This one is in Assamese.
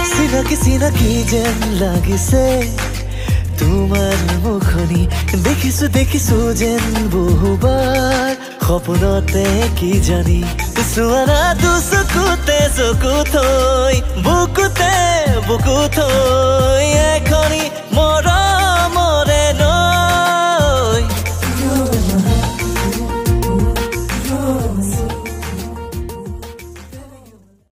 চিনাকি চিনাকি যেন লাগিছে তোমাৰ মুখনি দেখিছো দেখিছো যেন বহুবাৰ সপোনতে কি জানি চোৱানা চকুতে চকু থৈ বুকুতে বুকু থৈ এক